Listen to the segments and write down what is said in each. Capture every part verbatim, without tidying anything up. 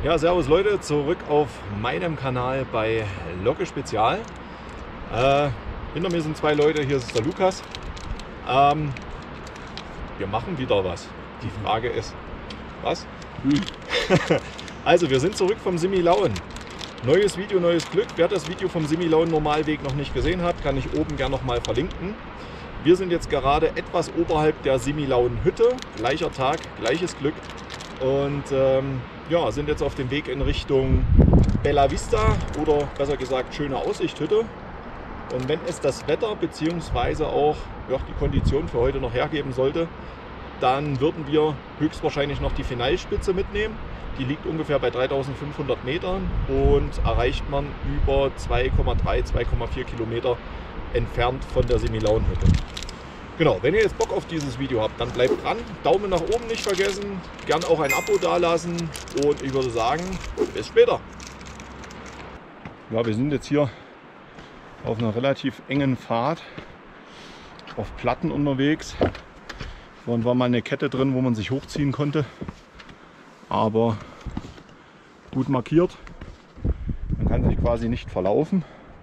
Ja, servus Leute, zurück auf meinem Kanal bei Locke Spezial. Äh, hinter mir sind zwei Leute, hier ist der Lukas. Ähm, wir machen wieder was. Die Frage ist, was? Hm. Also, wir sind zurück vom Simi-Lauen. Neues Video, neues Glück. Wer das Video vom Simi-Lauen Normalweg noch nicht gesehen hat, kann ich oben gerne noch mal verlinken. Wir sind jetzt gerade etwas oberhalb der Simi-Lauen Hütte. Gleicher Tag, gleiches Glück. Und ähm, ja, sind jetzt auf dem Weg in Richtung Bella Vista oder besser gesagt Schöne Aussicht Hütte. Und wenn es das Wetter bzw. auch ja, die Kondition für heute noch hergeben sollte, dann würden wir höchstwahrscheinlich noch die Finalspitze mitnehmen. Die liegt ungefähr bei dreitausendfünfhundert Metern und erreicht man über zwei Komma drei, zwei Komma vier Kilometer entfernt von der Simi-Lauen Hütte. Genau, wenn ihr jetzt Bock auf dieses Video habt, dann bleibt dran. Daumen nach oben nicht vergessen, gern auch ein Abo dalassen und ich würde sagen, bis später. Ja, wir sind jetzt hier auf einer relativ engen Pfad auf Platten unterwegs. Vorhin war mal eine Kette drin, wo man sich hochziehen konnte, aber gut markiert. Man kann sich quasi nicht verlaufen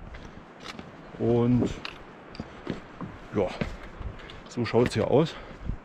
und ja. So schaut es hier aus.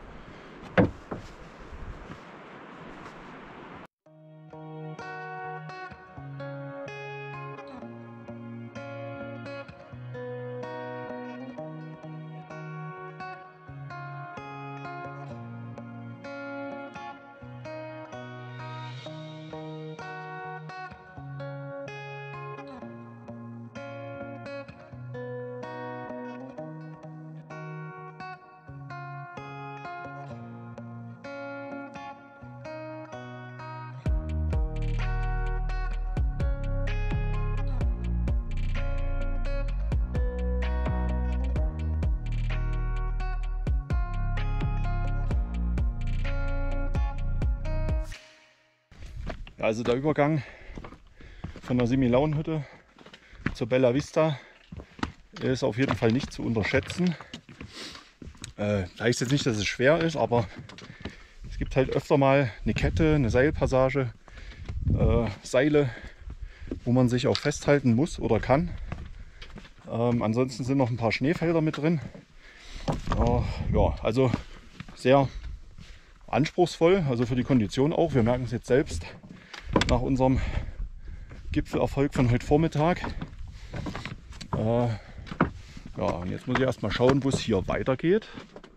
Also der Übergang von der Simi-Lauen Hütte zur Bella Vista ist auf jeden Fall nicht zu unterschätzen. Äh, heißt jetzt nicht, dass es schwer ist, aber es gibt halt öfter mal eine Kette, eine Seilpassage, äh, Seile, wo man sich auch festhalten muss oder kann. Ähm, ansonsten sind noch ein paar Schneefelder mit drin. Äh, ja, also sehr anspruchsvoll, also für die Kondition auch. Wir merken es jetzt selbst nach unserem Gipfelerfolg von heute Vormittag. Äh, ja, und jetzt muss ich erst mal schauen, wo es hier weitergeht.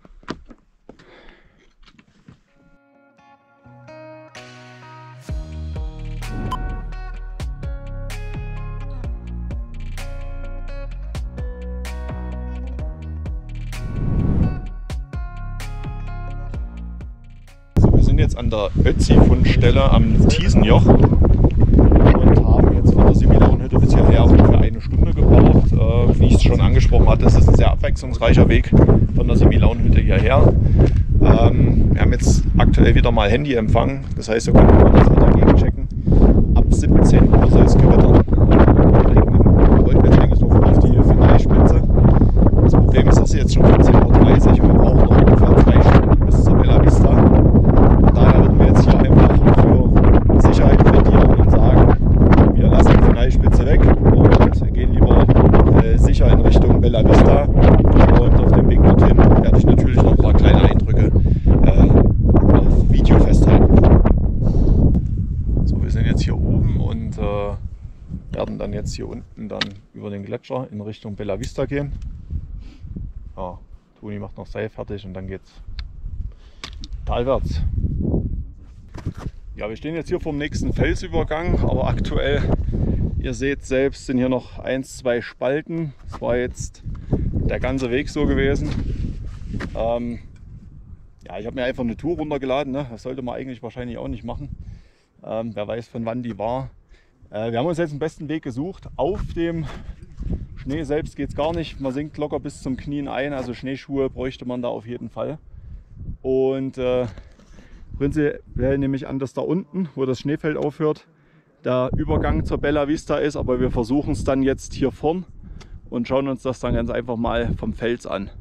So, wir sind jetzt an der Ötzi-Fundstelle am Thiesenjoch und haben jetzt von der Simi-Lauen Hütte bis hierher ungefähr eine Stunde gebraucht. Äh, wie ich es schon angesprochen hatte, ist es ein sehr abwechslungsreicher Weg von der Simi-Lauen Hütte hierher. Ähm, wir haben jetzt aktuell wieder mal Handyempfang, das heißt, wir können mal das Wetter gegenchecken. Ab siebzehn Uhr soll es gewittern. Wir wollten jetzt eigentlich noch auf die Finalspitze. Das Problem ist, es ist jetzt schon siebzehn Uhr dreißig und wir brauchen noch ungefähr zwei Stunden bis zur Bella Vista. Daher würden wir jetzt hier einfach für Sicherheit plädieren und sagen, wir lassen die Finalspitze weg und gehen lieber äh, sicher in Richtung Bella Vista. Und auf dem Weg dorthin werde ich natürlich noch ein paar kleine Eindrücke äh, auf Video festhalten. So, wir sind jetzt hier oben und äh, werden dann jetzt hier unten dann über den Gletscher in Richtung Bella Vista gehen. Ja, Toni macht noch Seil fertig und dann geht's talwärts. Ja, wir stehen jetzt hier vor dem nächsten Felsübergang, aber aktuell, ihr seht selbst, sind hier noch eins, zwei Spalten. Das war jetzt der ganze Weg so gewesen. Ähm, ja, ich habe mir einfach eine Tour runtergeladen, ne? Das sollte man eigentlich wahrscheinlich auch nicht machen. Ähm, wer weiß, von wann die war. Äh, wir haben uns jetzt den besten Weg gesucht. Auf dem Schnee selbst geht es gar nicht. Man sinkt locker bis zum Knien ein, also Schneeschuhe bräuchte man da auf jeden Fall. Und äh, prinzipiell nehme ich an, dass da unten, wo das Schneefeld aufhört, der Übergang zur Bella Vista ist, aber wir versuchen es dann jetzt hier vorn und schauen uns das dann ganz einfach mal vom Fels an.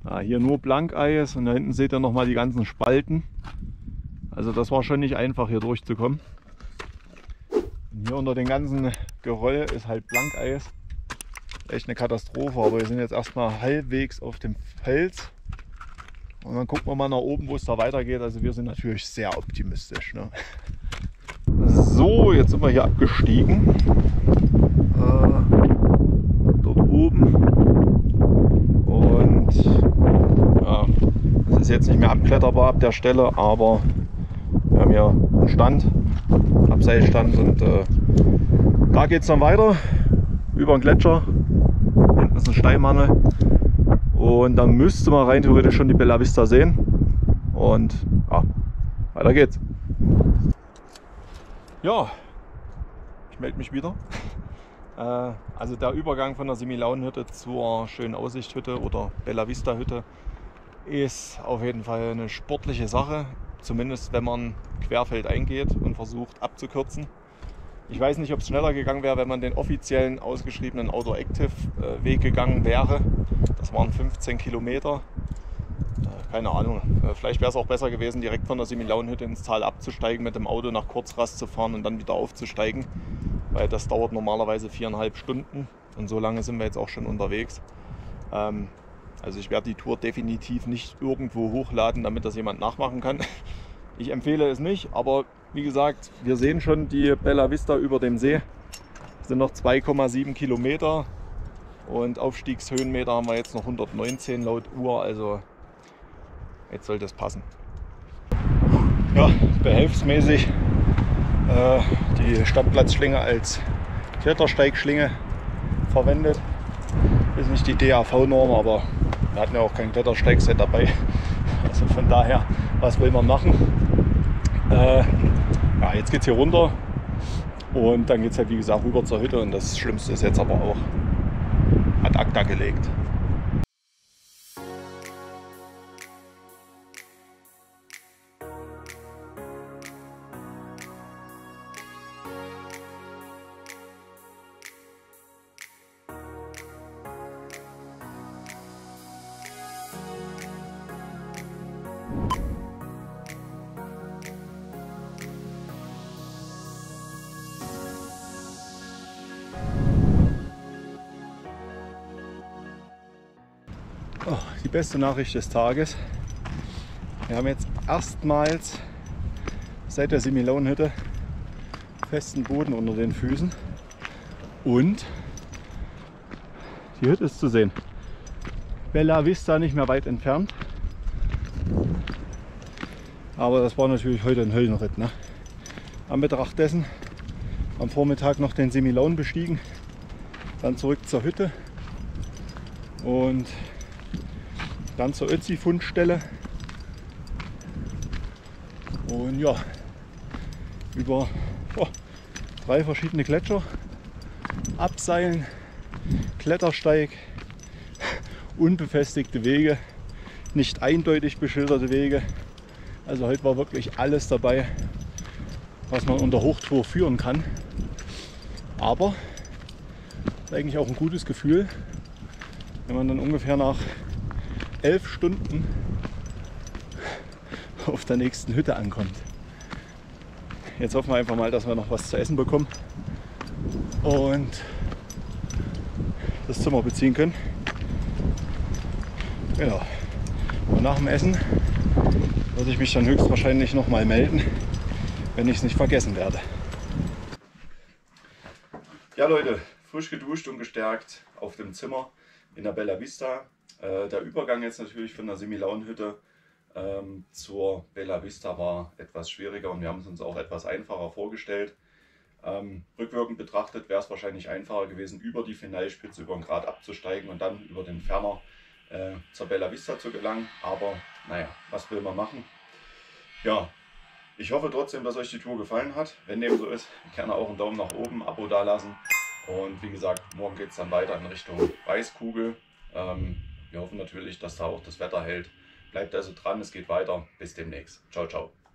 Ja, hier nur Blankeis und da hinten seht ihr nochmal die ganzen Spalten. Also das war schon nicht einfach hier durchzukommen. Und hier unter den ganzen Geröll ist halt Blankeis. Echt eine Katastrophe, aber wir sind jetzt erstmal halbwegs auf dem Fels. Und dann gucken wir mal nach oben, wo es da weitergeht. Also wir sind natürlich sehr optimistisch. Ne? So, jetzt sind wir hier abgestiegen. Äh, dort oben. Und ja, es ist jetzt nicht mehr abkletterbar ab der Stelle, aber wir haben hier einen Stand, Abseilstand und äh, da geht es dann weiter über den Gletscher. Hinten ist ein Steinmangel und dann müsste man rein theoretisch schon die Bella Vista sehen. Und ja, weiter geht's. Ja, ich melde mich wieder. äh, also der Übergang von der Semilaunenhütte zur schönen Aussichthütte oder Bella Vista Hütte ist auf jeden Fall eine sportliche Sache. Zumindest wenn man querfeldein geht und versucht abzukürzen. Ich weiß nicht, ob es schneller gegangen wäre, wenn man den offiziellen ausgeschriebenen Outdoor Active Weg gegangen wäre. Das waren fünfzehn Kilometer. Keine Ahnung, vielleicht wäre es auch besser gewesen, direkt von der Semilaunenhütte ins Tal abzusteigen, mit dem Auto nach Kurzrast zu fahren und dann wieder aufzusteigen. Weil das dauert normalerweise viereinhalb Stunden und so lange sind wir jetzt auch schon unterwegs. Ähm, also ich werde die Tour definitiv nicht irgendwo hochladen, damit das jemand nachmachen kann. Ich empfehle es nicht, aber wie gesagt, wir sehen schon die Bella Vista über dem See. Das sind noch zwei Komma sieben Kilometer und Aufstiegshöhenmeter haben wir jetzt noch hundertneunzehn laut Uhr, also jetzt sollte es passen. Ja, behelfsmäßig äh, die Standplatzschlinge als Klettersteigschlinge verwendet. Ist nicht die D A V-Norm, aber wir hatten ja auch kein Klettersteigset dabei. Also von daher, was will man machen? Äh, ja, jetzt geht es hier runter und dann geht es halt wie gesagt rüber zur Hütte und das Schlimmste ist jetzt aber auch ad acta gelegt. Oh, die beste Nachricht des Tages. Wir haben jetzt erstmals seit der Semilaunenhütte festen Boden unter den Füßen und die Hütte ist zu sehen. Bella Vista nicht mehr weit entfernt. Aber das war natürlich heute ein Höllenritt. Ne? Am Betracht dessen am Vormittag noch den Semilaun bestiegen, dann zurück zur Hütte und dann zur Ötzi-Fundstelle und ja, über oh, drei verschiedene Gletscher, Abseilen, Klettersteig, unbefestigte Wege, nicht eindeutig beschilderte Wege. Also heute war wirklich alles dabei, was man unter Hochtour führen kann. Aber ist eigentlich auch ein gutes Gefühl, wenn man dann ungefähr nach elf Stunden auf der nächsten Hütte ankommt. Jetzt hoffen wir einfach mal, dass wir noch was zu essen bekommen und das Zimmer beziehen können. Genau. Und nach dem Essen würde ich mich dann höchstwahrscheinlich noch mal melden, wenn ich es nicht vergessen werde. Ja Leute, frisch geduscht und gestärkt auf dem Zimmer in der Bella Vista. Äh, der Übergang jetzt natürlich von der Semilaunenhütte ähm, zur Bella Vista war etwas schwieriger und wir haben es uns auch etwas einfacher vorgestellt. Ähm, rückwirkend betrachtet wäre es wahrscheinlich einfacher gewesen, über die Finalspitze über den Grat abzusteigen und dann über den Ferner äh, zur Bella Vista zu gelangen. Aber naja, was will man machen? Ja, ich hoffe trotzdem, dass euch die Tour gefallen hat. Wenn dem so ist, gerne auch einen Daumen nach oben, Abo dalassen. Und wie gesagt, morgen geht es dann weiter in Richtung Weißkugel. Ähm, wir hoffen natürlich, dass da auch das Wetter hält. Bleibt also dran, es geht weiter. Bis demnächst. Ciao, ciao.